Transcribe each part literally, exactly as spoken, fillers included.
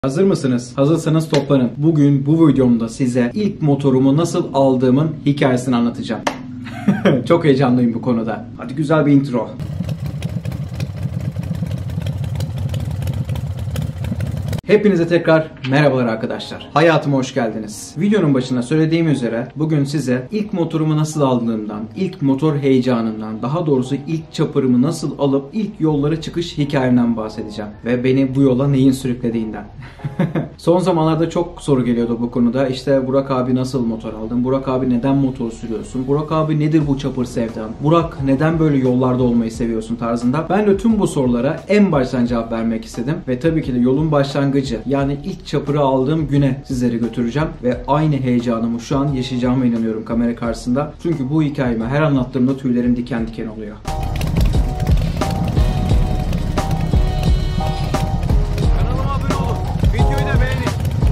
Hazır mısınız? Hazırsanız toplanın. Bugün bu videomda size ilk motorumu nasıl aldığımın hikayesini anlatacağım. Çok heyecanlıyım bu konuda. Hadi güzel bir intro. Hepinize tekrar merhabalar arkadaşlar. Hayatıma hoş geldiniz. Videonun başında söylediğim üzere bugün size ilk motorumu nasıl aldığımdan, ilk motor heyecanından, daha doğrusu ilk chopper'ımı nasıl alıp ilk yollara çıkış hikayemden bahsedeceğim. Ve beni bu yola neyin sürüklediğinden. Son zamanlarda çok soru geliyordu bu konuda. İşte Burak abi nasıl motor aldın? Burak abi neden motor sürüyorsun? Burak abi nedir bu chopper sevdan? Burak neden böyle yollarda olmayı seviyorsun tarzında. Ben de tüm bu sorulara en baştan cevap vermek istedim. Ve tabii ki de yolun başlangıcı, yani ilk chopper'ı aldığım güne sizleri götüreceğim ve aynı heyecanımı şu an yaşayacağıma inanıyorum kamera karşısında. Çünkü bu hikayemi her anlattığımda tüylerim diken diken oluyor. Kanalıma abone olun. Videoyu da beğenin.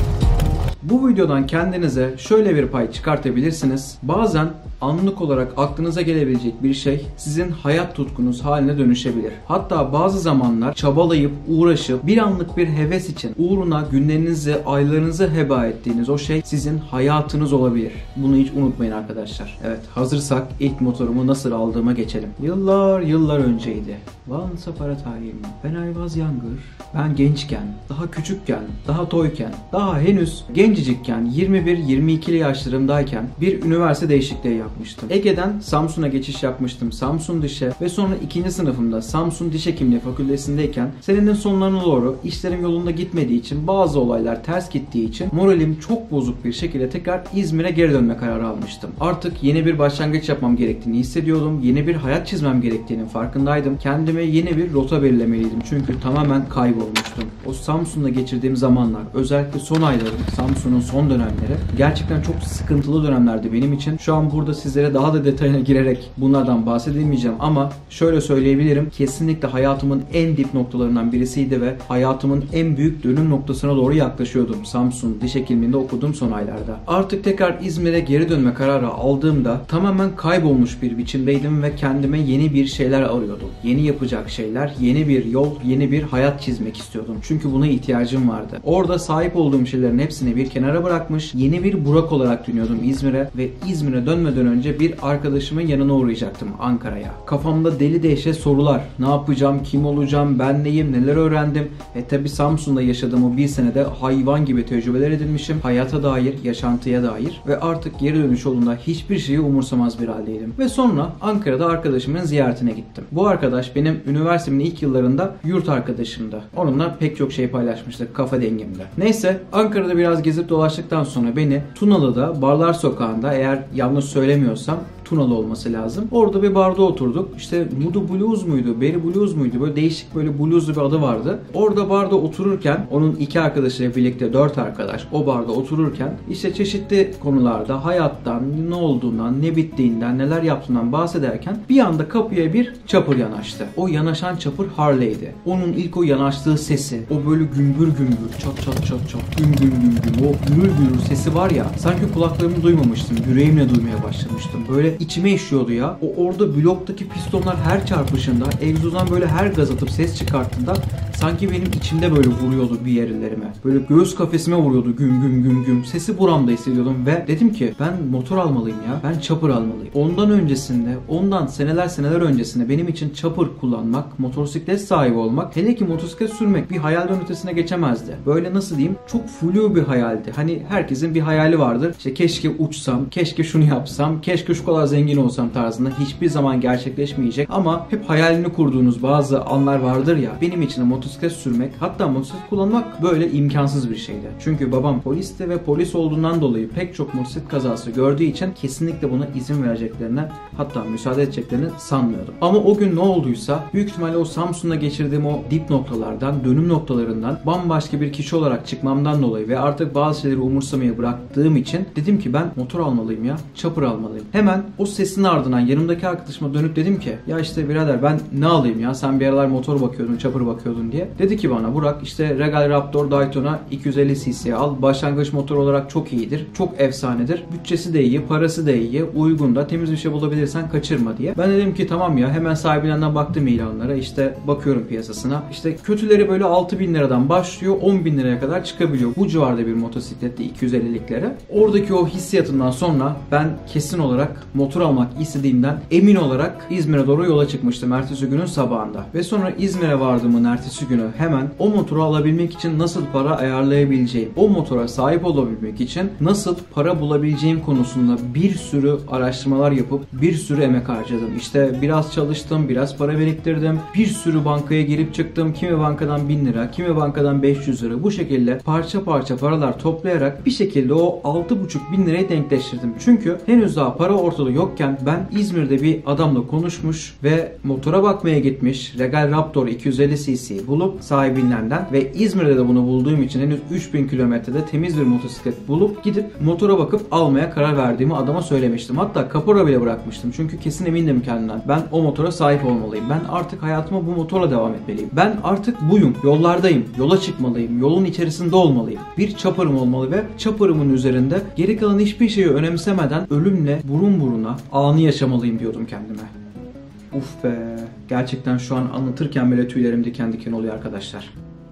Bu videodan kendinize şöyle bir pay çıkartabilirsiniz. Bazen anlık olarak aklınıza gelebilecek bir şey sizin hayat tutkunuz haline dönüşebilir. Hatta bazı zamanlar çabalayıp, uğraşıp bir anlık bir heves için uğruna günlerinizi, aylarınızı heba ettiğiniz o şey sizin hayatınız olabilir. Bunu hiç unutmayın arkadaşlar. Evet, hazırsak ilk motorumu nasıl aldığıma geçelim. Yıllar yıllar önceydi. Once upon a time when I was younger. Ben gençken, daha küçükken, daha toyken, daha henüz gencicikken, yirmi bir yirmi ikili yaşlarımdayken bir üniversite değişikliği yapmıştım. Ege'den Samsun'a geçiş yapmıştım. Samsun Diş'e ve sonra ikinci sınıfımda Samsun Diş Hekimliği Fakültesindeyken senenin sonlarına doğru işlerim yolunda gitmediği için, bazı olaylar ters gittiği için moralim çok bozuk bir şekilde tekrar İzmir'e geri dönme kararı almıştım. Artık yeni bir başlangıç yapmam gerektiğini hissediyordum. Yeni bir hayat çizmem gerektiğinin farkındaydım. Kendime yeni bir rota belirlemeliydim. Çünkü tamamen kaybolmuştum. O Samsun'da geçirdiğim zamanlar, özellikle son aylarım, Samsun'un son dönemleri gerçekten çok sıkıntılı dönemlerdi benim için. Şu an burada sizlere daha da detayına girerek bunlardan bahsedemeyeceğim ama şöyle söyleyebilirim. Kesinlikle hayatımın en dip noktalarından birisiydi ve hayatımın en büyük dönüm noktasına doğru yaklaşıyordum. Samsun Diş Hekimliği'nde okuduğum son aylarda. Artık tekrar İzmir'e geri dönme kararı aldığımda tamamen kaybolmuş bir biçimdeydim ve kendime yeni bir şeyler arıyordum. Yeni yapacak şeyler, yeni bir yol, yeni bir hayat çizmek istiyordum. Çünkü buna ihtiyacım vardı. Orada sahip olduğum şeylerin hepsini bir kenara bırakmış, yeni bir Burak olarak dönüyordum İzmir'e ve İzmir'e dönmeden önce bir arkadaşımın yanına uğrayacaktım, Ankara'ya. Kafamda deli dehşet sorular. Ne yapacağım, kim olacağım, ben neyim, neler öğrendim. E tabi Samsun'da yaşadığım o bir senede hayvan gibi tecrübeler edinmişim. Hayata dair, yaşantıya dair ve artık geri dönüş yolunda hiçbir şeyi umursamaz bir haldeydim. Ve sonra Ankara'da arkadaşımın ziyaretine gittim. Bu arkadaş benim üniversitemin ilk yıllarında yurt arkadaşımdı. Onunla pek çok şey paylaşmıştık kafa dengemde. Neyse, Ankara'da biraz gezip dolaştıktan sonra beni Tunalı'da Barlar Sokağı'nda, eğer yanlış söylemiyorsam Tunalı olması lazım, orada bir barda oturduk. İşte Mudu Blues muydu, Berry Blues muydu? Böyle değişik, böyle blueslu bir adı vardı. Orada barda otururken, onun iki arkadaşıyla birlikte dört arkadaş o barda otururken işte çeşitli konularda hayattan, ne olduğundan, ne bittiğinden, neler yaptığından bahsederken bir anda kapıya bir chopper yanaştı. O yanaşan chopper Harley'di. Onun ilk o yanaştığı sesi, o böyle gümbür gümbür, çat çat çat çat, güm güm güm güm, o gürül gürül sesi var ya, sanki kulaklarımı duymamıştım, yüreğimle duymaya başlamıştım. Böyle içime işiyordu ya. O orada bloktaki pistonlar her çarpışında, egzozdan böyle her gaz atıp ses çıkarttığında sanki benim içimde böyle vuruyordu bir yerlerime. Böyle göğüs kafesime vuruyordu güm güm güm güm. Sesi buramda hissediyordum ve dedim ki ben motor almalıyım ya. Ben chopper almalıyım. Ondan öncesinde, ondan seneler seneler öncesinde benim için chopper kullanmak, motosiklet sahibi olmak, hele ki motosiklet sürmek bir hayalden ötesine geçemezdi. Böyle nasıl diyeyim? Çok flu bir hayaldi. Hani herkesin bir hayali vardır. İşte keşke uçsam, keşke şunu yapsam, keşke şu kadar zengin olsam tarzında, hiçbir zaman gerçekleşmeyecek ama hep hayalini kurduğunuz bazı anlar vardır ya. Benim için de motosiklet sürmek, hatta motosiklet kullanmak böyle imkansız bir şeydi. Çünkü babam polisti ve polis olduğundan dolayı pek çok motosiklet kazası gördüğü için kesinlikle buna izin vereceklerine, hatta müsaade edeceklerini sanmıyordum. Ama o gün ne olduysa büyük ihtimalle o Samsun'da geçirdiğim o dip noktalardan, dönüm noktalarından bambaşka bir kişi olarak çıkmamdan dolayı ve artık bazı şeyleri umursamayı bıraktığım için dedim ki ben motor almalıyım ya, chopper almalıyım. Hemen o sesin ardından yanımdaki arkadaşıma dönüp dedim ki ya işte birader ben ne alayım ya, sen bir aralar motor bakıyordun, chopper bakıyordun diye. diye. Dedi ki bana Burak işte Regal Raptor Daytona iki yüz elli cc al. Başlangıç motor olarak çok iyidir. Çok efsanedir. Bütçesi de iyi, parası da iyi, uygun da, temiz bir şey bulabilirsen kaçırma diye. Ben dedim ki tamam ya, hemen sahibinden baktım ilanlara. İşte bakıyorum piyasasına. İşte kötüleri böyle altı bin liradan başlıyor, on bin liraya kadar çıkabiliyor. Bu civarda bir motosiklette iki yüz elliliklere. Oradaki o hissiyatından sonra ben kesin olarak motor almak istediğimden emin olarak İzmir'e doğru yola çıkmıştım ertesi günün sabahında. Ve sonra İzmir'e vardığımın ertesi günü hemen o motoru alabilmek için nasıl para ayarlayabileceğim, o motora sahip olabilmek için nasıl para bulabileceğim konusunda bir sürü araştırmalar yapıp bir sürü emek harcadım. İşte biraz çalıştım, biraz para biriktirdim. Bir sürü bankaya girip çıktım. Kimi bankadan bin lira, kimi bankadan beş yüz lira. Bu şekilde parça parça paralar toplayarak bir şekilde o altı buçuk bin lirayı denkleştirdim. Çünkü henüz daha para ortada yokken ben İzmir'de bir adamla konuşmuş ve motora bakmaya gitmiş. Regal Raptor iki yüz elli cc bulup sahibinden ve İzmir'de de bunu bulduğum için henüz üç bin kilometrede temiz bir motosiklet bulup gidip motora bakıp almaya karar verdiğimi adama söylemiştim. Hatta kapora bile bırakmıştım. Çünkü kesin emindim kendimden. Ben o motora sahip olmalıyım. Ben artık hayatıma bu motorla devam etmeliyim. Ben artık buyum. Yollardayım. Yola çıkmalıyım. Yolun içerisinde olmalıyım. Bir chopper'ım olmalı ve chopper'ımın üzerinde geri kalan hiçbir şeyi önemsemeden ölümle burun buruna anı yaşamalıyım diyordum kendime. Uf be. Gerçekten şu an anlatırken bile tüylerim diken diken oluyor arkadaşlar.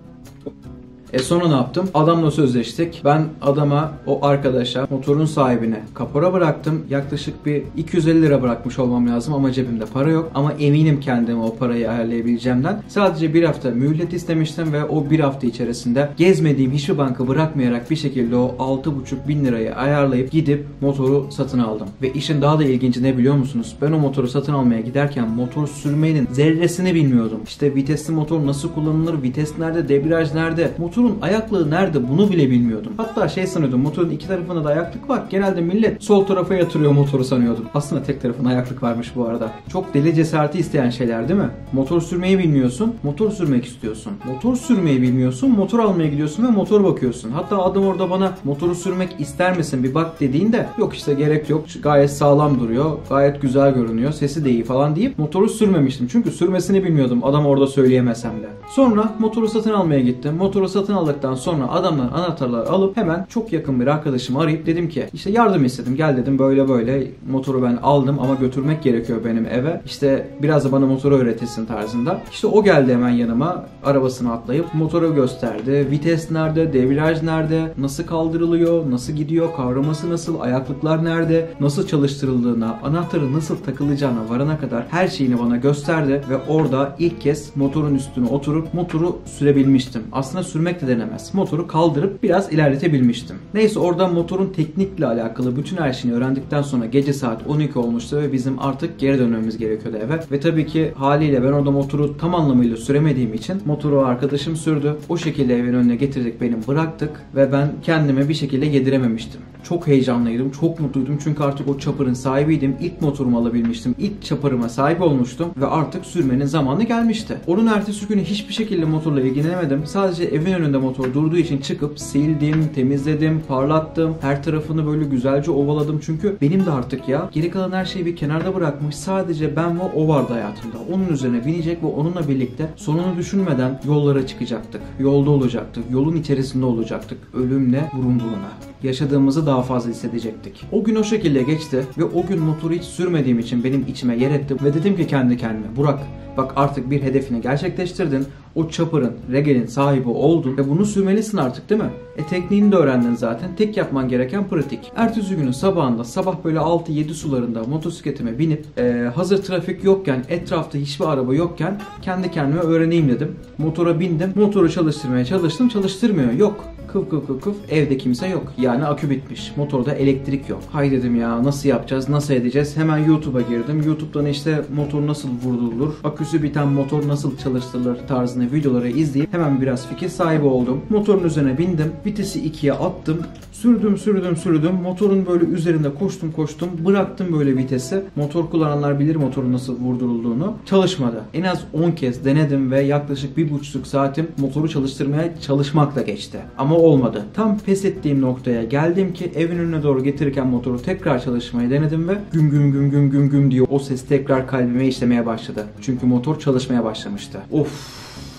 E sonra ne yaptım? Adamla sözleştik. Ben adama, o arkadaşa, motorun sahibine kapora bıraktım. Yaklaşık bir iki yüz elli lira bırakmış olmam lazım ama cebimde para yok. Ama eminim kendime o parayı ayarlayabileceğimden. Sadece bir hafta mühlet istemiştim ve o bir hafta içerisinde gezmediğim hiçbir banka bırakmayarak bir şekilde o altı buçuk bin lirayı ayarlayıp gidip motoru satın aldım. Ve işin daha da ilginci ne biliyor musunuz? Ben o motoru satın almaya giderken motor sürmenin zerresini bilmiyordum. İşte vitesli motor nasıl kullanılır, vites nerede, debriyaj nerede, motor ayaklığı nerede bunu bile bilmiyordum. Hatta şey sanıyordum, motorun iki tarafında da ayaklık var. Genelde millet sol tarafa yatırıyor motoru sanıyordum. Aslında tek tarafına ayaklık varmış bu arada. Çok deli cesareti isteyen şeyler değil mi? Motor sürmeyi bilmiyorsun, motor sürmek istiyorsun. Motor sürmeyi bilmiyorsun, motor almaya gidiyorsun ve motor bakıyorsun. Hatta adam orada bana motoru sürmek ister misin bir bak dediğinde yok işte gerek yok, gayet sağlam duruyor, gayet güzel görünüyor, sesi de iyi falan deyip motoru sürmemiştim. Çünkü sürmesini bilmiyordum adam orada söyleyemesem de. Sonra motoru satın almaya gittim. Motoru satın aldıktan sonra adamlar anahtarları alıp hemen çok yakın bir arkadaşımı arayıp dedim ki işte yardım istedim, gel dedim böyle böyle motoru ben aldım ama götürmek gerekiyor benim eve, işte biraz da bana motoru öğretilsin tarzında. İşte o geldi hemen yanıma, arabasına atlayıp motoru gösterdi. Vites nerede, debriyaj nerede, nasıl kaldırılıyor, nasıl gidiyor, kavraması nasıl, ayaklıklar nerede, nasıl çalıştırıldığına, anahtarı nasıl takılacağına varana kadar her şeyini bana gösterdi ve orada ilk kez motorun üstüne oturup motoru sürebilmiştim. Aslında sürmek de denemez. Motoru kaldırıp biraz ilerletebilmiştim. Neyse oradan motorun teknikle alakalı bütün her şeyini öğrendikten sonra gece saat on iki olmuştu ve bizim artık geri dönmemiz gerekiyordu eve. Ve tabii ki haliyle ben orada motoru tam anlamıyla süremediğim için motoru arkadaşım sürdü. O şekilde evin önüne getirdik, benim bıraktık ve ben kendime bir şekilde yedirememiştim. Çok heyecanlıydım, çok mutluydum çünkü artık o chopper'ın sahibiydim. İlk motorumu alabilmiştim. İlk chopper'ıma sahip olmuştum ve artık sürmenin zamanı gelmişti. Onun ertesi günü hiçbir şekilde motorla ilgilenemedim. Sadece evin önünde motor durduğu için çıkıp sildim, temizledim, parlattım. Her tarafını böyle güzelce ovaladım çünkü benim de artık ya geri kalan her şeyi bir kenarda bırakmış. Sadece ben ve o vardı hayatımda. Onun üzerine binecek ve onunla birlikte sonunu düşünmeden yollara çıkacaktık. Yolda olacaktık. Yolun içerisinde olacaktık. Ölümle burun buruna. Yaşadığımızı daha fazla hissedecektik. O gün o şekilde geçti ve o gün motoru hiç sürmediğim için benim içime yer etti ve dedim ki kendi kendime, Burak bak artık bir hedefini gerçekleştirdin. O chopper'ın, Regal'in sahibi oldun ve bunu sürmelisin artık değil mi? E tekniğini de öğrendin zaten. Tek yapman gereken pratik. Ertesi günün sabahında sabah böyle altı yedi sularında motosikletime binip e, hazır trafik yokken, etrafta hiçbir araba yokken kendi kendime öğreneyim dedim. Motora bindim. Motoru çalıştırmaya çalıştım. Çalıştırmıyor. Yok. Kıf kıf kıf kıf evde kimse yok. Yani akü bitmiş. Motorda elektrik yok. Hay dedim ya nasıl yapacağız? Nasıl edeceğiz? Hemen YouTube'a girdim. YouTube'dan işte motor nasıl vurdurulur? Aküsü biten motor nasıl çalıştırılır tarzında videoları izleyip hemen biraz fikir sahibi oldum. Motorun üzerine bindim. Vitesi ikiye attım. Sürdüm sürdüm sürdüm. Motorun böyle üzerinde koştum koştum. Bıraktım böyle vitesi. Motor kullananlar bilir motorun nasıl vurdurulduğunu. Çalışmadı. En az on kez denedim ve yaklaşık bir buçuk saatim motoru çalıştırmaya çalışmakla geçti. Ama olmadı. Tam pes ettiğim noktaya geldim ki evin önüne doğru getirirken motoru tekrar çalışmayı denedim ve güm güm güm güm güm güm diyor. O ses tekrar kalbime işlemeye başladı. Çünkü motor çalışmaya başlamıştı. Of.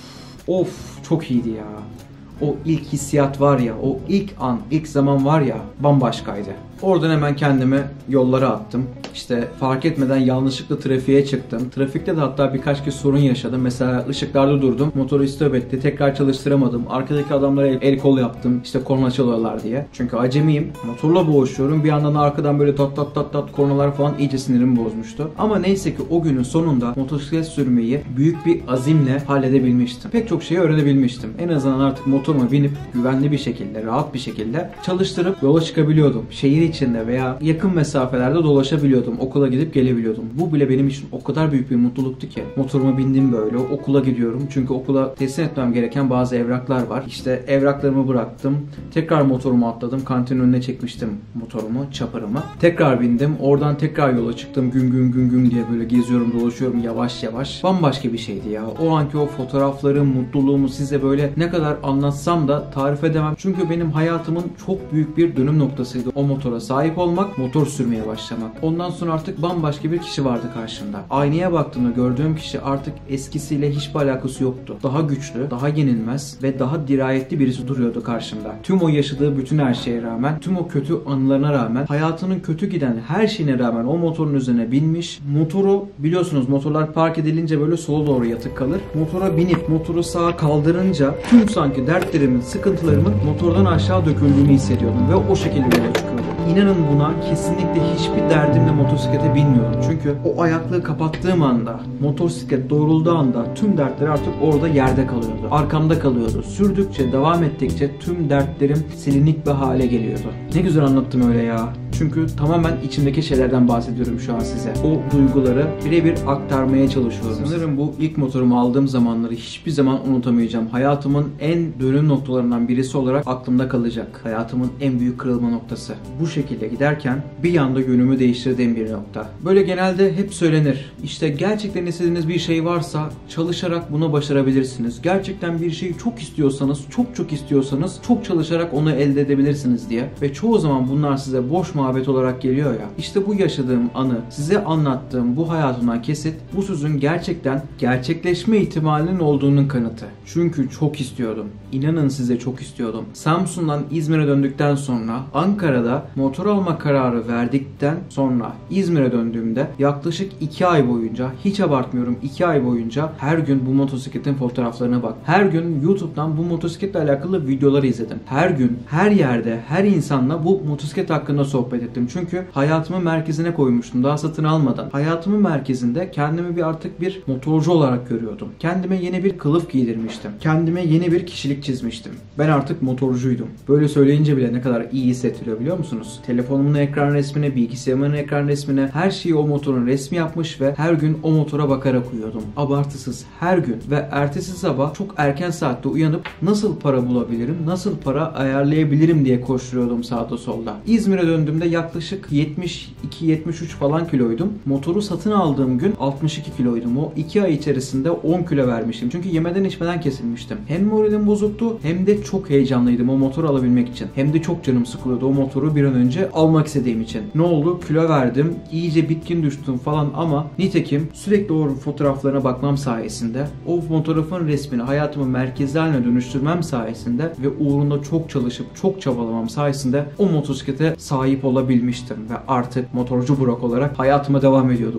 Of çok iyiydi ya. O ilk hissiyat var ya, o ilk an, ilk zaman var ya, bambaşkaydı. Oradan hemen kendimi yollara attım. İşte fark etmeden yanlışlıkla trafiğe çıktım. Trafikte de hatta birkaç kez sorun yaşadım. Mesela ışıklarda durdum. Motoru istop etti. Tekrar çalıştıramadım. Arkadaki adamlara el, el kol yaptım. İşte korna çalıyorlar diye. Çünkü acemiyim. Motorla boğuşuyorum. Bir yandan arkadan böyle tat tat tat tat kornalar falan iyice sinirimi bozmuştu. Ama neyse ki o günün sonunda motosiklet sürmeyi büyük bir azimle halledebilmiştim. Pek çok şeyi öğrenebilmiştim. En azından artık motoruma binip güvenli bir şekilde, rahat bir şekilde çalıştırıp yola çıkabiliyordum. Şehir içinde veya yakın mesafelerde dolaşabiliyordum. Okula gidip gelebiliyordum. Bu bile benim için o kadar büyük bir mutluluktu ki. Motoruma bindim böyle. Okula gidiyorum. Çünkü okula teslim etmem gereken bazı evraklar var. İşte evraklarımı bıraktım. Tekrar motorumu atladım. Kantinin önüne çekmiştim motorumu, çaparımı. Tekrar bindim. Oradan tekrar yola çıktım. Gün gün gün gün diye böyle geziyorum, dolaşıyorum yavaş yavaş. Bambaşka bir şeydi ya. O anki o fotoğrafları, mutluluğumu size böyle ne kadar anlatsam da tarif edemem. Çünkü benim hayatımın çok büyük bir dönüm noktasıydı. O motora sahip olmak, motor sürmeye başlamak. Ondan sonra artık bambaşka bir kişi vardı karşımda. Aynaya baktığımda gördüğüm kişi artık eskisiyle hiçbir alakası yoktu. Daha güçlü, daha yenilmez ve daha dirayetli birisi duruyordu karşımda. Tüm o yaşadığı bütün her şeye rağmen, tüm o kötü anılarına rağmen, hayatının kötü giden her şeyine rağmen o motorun üzerine binmiş. Motoru biliyorsunuz, motorlar park edilince böyle sola doğru yatık kalır. Motora binip motoru sağa kaldırınca tüm sanki dertlerimin, sıkıntılarımın motordan aşağı döküldüğünü hissediyordum ve o şekilde yola çıkıyordum. İnanın buna, kesinlikle hiçbir derdimle motosiklete binmiyordum. Çünkü o ayaklığı kapattığım anda, motosiklet doğrulduğu anda tüm dertler artık orada yerde kalıyordu. Arkamda kalıyordu. Sürdükçe, devam ettikçe tüm dertlerim silinik bir hale geliyordu. Ne güzel anlattım öyle ya. Çünkü tamamen içimdeki şeylerden bahsediyorum şu an size. O duyguları birebir aktarmaya çalışıyorum. Sanırım bu ilk motorumu aldığım zamanları hiçbir zaman unutamayacağım. Hayatımın en dönüm noktalarından birisi olarak aklımda kalacak. Hayatımın en büyük kırılma noktası. Bu şekilde giderken bir anda yönümü değiştirdiğim bir nokta. Böyle genelde hep söylenir. İşte gerçekten istediğiniz bir şey varsa çalışarak bunu başarabilirsiniz. Gerçekten bir şeyi çok istiyorsanız, çok çok istiyorsanız çok çalışarak onu elde edebilirsiniz diye. Ve çoğu zaman bunlar size boş muhabbet olarak geliyor ya. İşte bu yaşadığım anı, size anlattığım bu hayatımdan kesit, bu sözün gerçekten gerçekleşme ihtimalinin olduğunun kanıtı. Çünkü çok istiyordum. İnanın size çok istiyordum. Samsun'dan İzmir'e döndükten sonra, Ankara'da motor alma kararı verdikten sonra İzmir'e döndüğümde yaklaşık iki ay boyunca, hiç abartmıyorum, iki ay boyunca her gün bu motosikletin fotoğraflarına bak. Her gün YouTube'dan bu motosikletle alakalı videoları izledim. Her gün, her yerde, her insanla bu motosiklet hakkında sohbet ettim. Çünkü hayatımı merkezine koymuştum daha satın almadan. Hayatımın merkezinde kendimi bir artık bir motorcu olarak görüyordum. Kendime yeni bir kılıf giydirmiştim. Kendime yeni bir kişilik çizmiştim. Ben artık motorcuydum. Böyle söyleyince bile ne kadar iyi hissettiriyor biliyor musunuz? Telefonumun ekran resmine, bilgisayarımın ekran resmine, her şeyi o motorun resmi yapmış ve her gün o motora bakarak uyuyordum. Abartısız her gün ve ertesi sabah çok erken saatte uyanıp nasıl para bulabilirim, nasıl para ayarlayabilirim diye koşturuyordum sağda solda. İzmir'e döndüğümde yaklaşık yetmiş iki yetmiş üç falan kiloydum. Motoru satın aldığım gün altmış iki kiloydum. O iki ay içerisinde on kilo vermiştim. Çünkü yemeden içmeden kesilmiştim. Hem moralim bozuktu hem de çok heyecanlıydım o motoru alabilmek için. Hem de çok canım sıkılıyordu o motoru bir an önce almak istediğim için. Ne oldu? Kilo verdim. İyice bitkin düştüm falan ama nitekim sürekli o fotoğraflarına bakmam sayesinde, o fotoğrafın resmini hayatımın merkezi haline dönüştürmem sayesinde ve uğrunda çok çalışıp çok çabalamam sayesinde o motosiklete sahip olabilmiştim ve artık motorcu Burak olarak hayatıma devam ediyordum.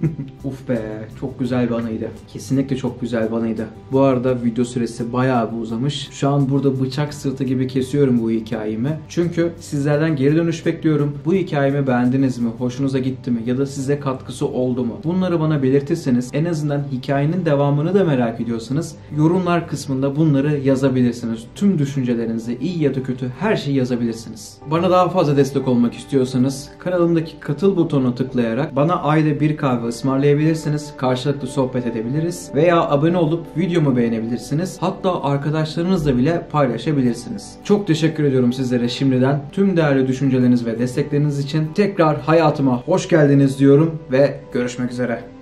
Uf be, çok güzel bir anıydı. Kesinlikle çok güzel bir anıydı. Bu arada video süresi bayağı bir uzamış. Şu an burada bıçak sırtı gibi kesiyorum bu hikayemi. Çünkü sizlerden geri dönüş bekliyorum. Bu hikayemi beğendiniz mi? Hoşunuza gitti mi? Ya da size katkısı oldu mu? Bunları bana belirtirseniz, en azından hikayenin devamını da merak ediyorsanız yorumlar kısmında bunları yazabilirsiniz. Tüm düşüncelerinizi, iyi ya da kötü, her şeyi yazabilirsiniz. Bana daha fazla destek olmak istiyorsanız kanalımdaki katıl butonuna tıklayarak bana ayda bir kahve ısmarlayabilirsiniz. Karşılıklı sohbet edebiliriz. Veya abone olup videomu beğenebilirsiniz. Hatta arkadaşlarınızla bile paylaşabilirsiniz. Çok teşekkür ediyorum sizlere şimdiden. Tüm değerli düşünceleriniz ve destekleriniz için tekrar hayatıma hoş geldiniz diyorum ve görüşmek üzere.